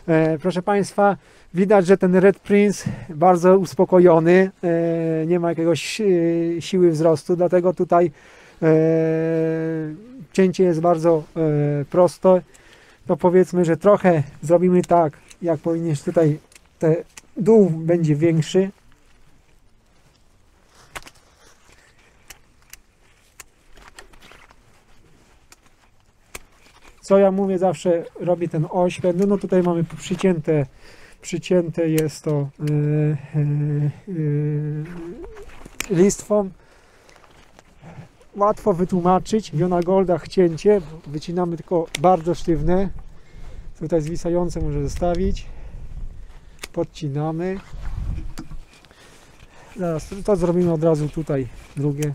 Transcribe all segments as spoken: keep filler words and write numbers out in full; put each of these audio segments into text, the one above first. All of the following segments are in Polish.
E, proszę Państwa, widać, że ten Red Prince bardzo uspokojony, e, nie ma jakiegoś e, siły wzrostu, dlatego tutaj e, cięcie jest bardzo e, proste. To powiedzmy, że trochę zrobimy tak, jak powinien tutaj te dół będzie większy. Co ja mówię, zawsze robię ten oślep. No, no tutaj mamy przycięte, przycięte jest to yy, yy, yy, listwą. Łatwo wytłumaczyć. W Jonagoldach cięcie, wycinamy tylko bardzo sztywne. Tutaj zwisające może zostawić. Podcinamy. Zaraz to zrobimy od razu tutaj drugie.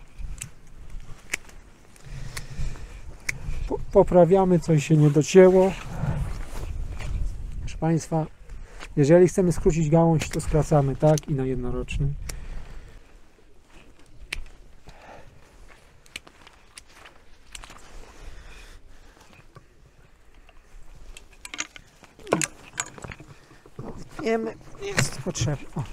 Poprawiamy, coś się nie docięło. Proszę Państwa, jeżeli chcemy skrócić gałąź, to skracamy tak i na jednorocznym. Wiemy, jest potrzebne. O.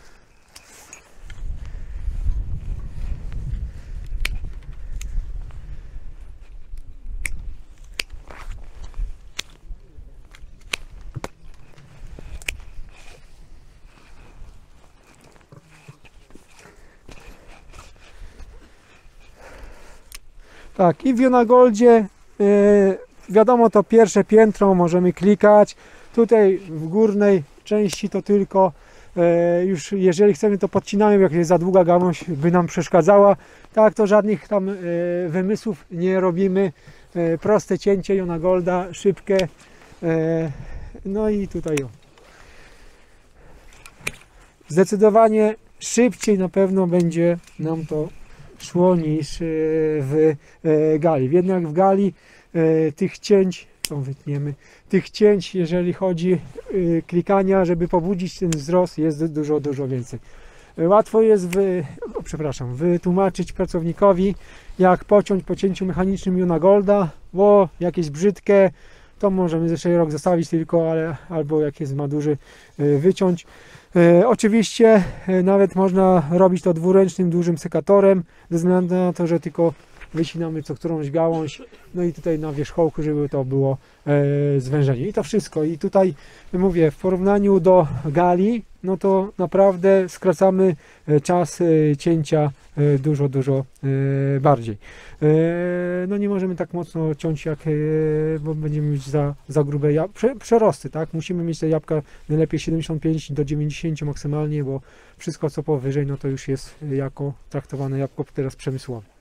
Tak, i w Jonagoldzie yy, wiadomo, to pierwsze piętro możemy klikać. Tutaj w górnej części to tylko yy, już jeżeli chcemy, to podcinamy, jak jest za długa gałąź by nam przeszkadzała. Tak, to żadnych tam yy, wymysłów nie robimy. Yy, proste cięcie Jonagolda, szybkie. Yy, no i tutaj o. Zdecydowanie szybciej na pewno będzie nam to szło niż w gali. Jednak w gali tych cięć, to wytniemy, tych cięć, jeżeli chodzi klikania, żeby pobudzić ten wzrost, jest dużo, dużo więcej. Łatwo jest wy, o, przepraszam, wytłumaczyć pracownikowi, jak pociąć po cięciu mechanicznym Jonagolda, bo jakieś brzydkie, to możemy jeszcze rok zostawić tylko, ale albo jak jest ma duży, wyciąć. E, oczywiście e, nawet można robić to dwuręcznym, dużym sekatorem, ze względu na to, że tylko wycinamy co którąś gałąź, no i tutaj na wierzchołku, żeby to było e, zwężenie. I to wszystko. I tutaj mówię, w porównaniu do gali, no to naprawdę skracamy czas cięcia dużo, dużo bardziej. No nie możemy tak mocno ciąć, jak, bo będziemy mieć za, za grube przerosty, tak? Musimy mieć te jabłka najlepiej siedemdziesiąt pięć do dziewięćdziesięciu maksymalnie, bo wszystko co powyżej, no to już jest jako traktowane jabłko teraz przemysłowe.